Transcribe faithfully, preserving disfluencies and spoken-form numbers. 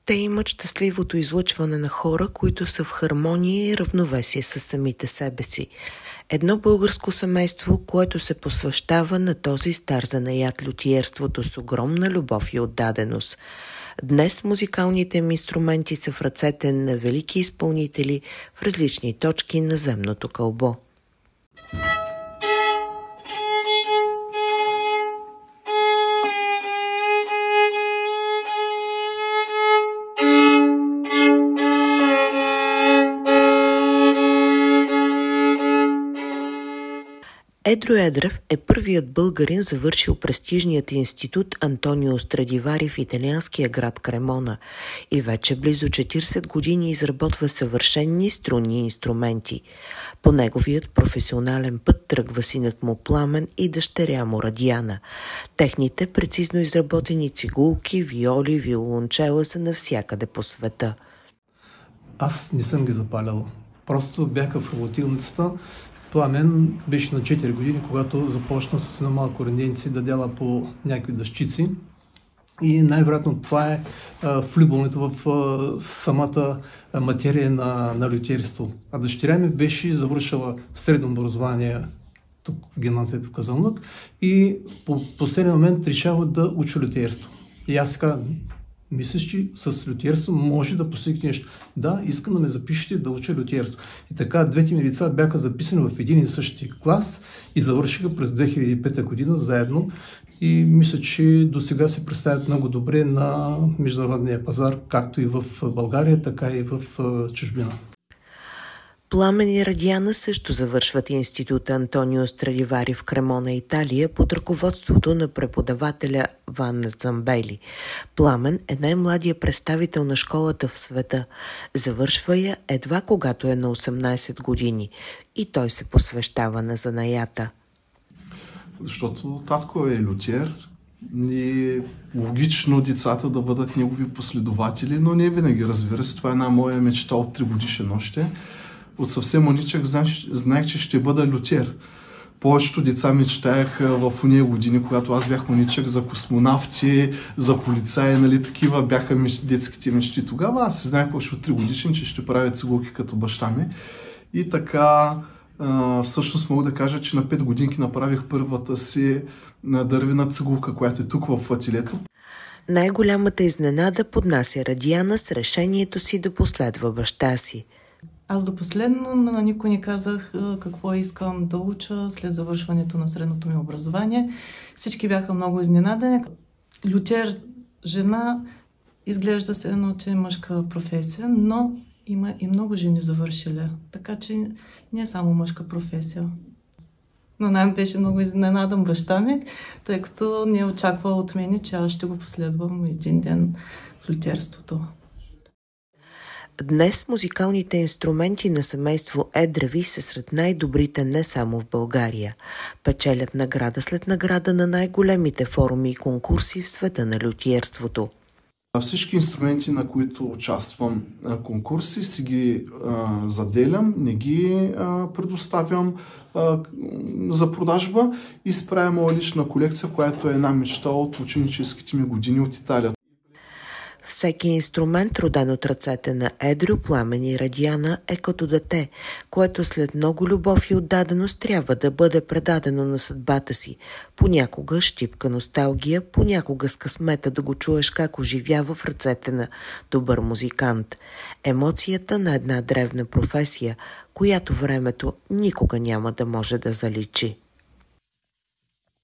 Те имат щастливото излъчване на хора, които са в хармония и равновесие с самите себе си. Едно българско семейство, което се посвещава на този стар занаят лютиерството с огромна любов и отдаденост. Днес музикалните им инструменти са в ръцете на велики изпълнители в различни точки на земното кълбо. Едро Едрев е първият българин, завършил престижният институт Антонио Страдивари в италианския град Кремона и вече близо четиридесет години изработва съвършенни струнни инструменти. По неговият професионален път тръгва синът му Пламен и дъщеря му Радиана. Техните прецизно изработени цигулки, виоли, виолончела са навсякъде по света. Аз не съм ги запалял. Просто бяха в работилницата. Пламен беше на четири години, когато започна с едно малко раненци да дяла по някакви дъщици. И най-вероятно това е влюбването в а, самата материя на, на лютиерство. А дъщеря ми беше завършила средно образование тук в гимназията в Казанлък и по последния момент решава да учи лютиерство. И аз сега мислиш, че с лютиерство може да постигнеш нещо. Да, искам да ме запишете да уча лютиерство. И така двете ми деца бяха записани в един и същи клас и завършиха през две хиляди и пета година заедно. И мисля, че до сега се представят много добре на международния пазар, както и в България, така и в чужбина. Пламен и Радиана също завършват института Антонио Страдивари в Кремона, Италия, под ръководството на преподавателя Ванна Замбели. Пламен е най-младият представител на школата в света. Завършва я едва когато е на осемнадесет години и той се посвещава на занаята. Защото татко е лютиер и логично децата да бъдат негови последователи, но не винаги, разбира се. Това е една моя мечта от три годишен още. От съвсем маничък знаех, че ще бъда лютиер. Повечето деца мечтаяха в уния години, когато аз бях маничък, за космонавти, за полицаи, нали, такива бяха детските мечти тогава. Аз знаех още от три годишен, че ще правя цигулки като баща ми. И така, всъщност мога да кажа, че на пет годинки направих първата си дървена цигулка, която е тук в ателието. Най-голямата изненада поднася Радиана с решението си да последва баща си. Аз до последно на никой не казах какво искам да уча след завършването на средното ми образование. Всички бяха много изненадани. Лютиер, жена, изглежда се едно, че е мъжка професия, но има и много жени завършили. Така че не е само мъжка професия. Но най- беше много изненадан баща ми, тъй като не очаква от мен, че аз ще го последвам един ден в лютиерството. Днес музикалните инструменти на семейство Едреви са сред най-добрите не само в България. Печелят награда след награда на най-големите форуми и конкурси в света на лютиерството. Всички инструменти, на които участвам конкурси, си ги а, заделям, не ги а, предоставям а, за продажба и справя моя лична колекция, която е една мечта от ученическите ми години от Италия. Всеки инструмент, роден от ръцете на Едро, Пламен и Радиана, е като дете, което след много любов и отдаденост трябва да бъде предадено на съдбата си. Понякога щипка носталгия, понякога с късмета да го чуеш как оживява в ръцете на добър музикант. Емоцията на една древна професия, която времето никога няма да може да заличи.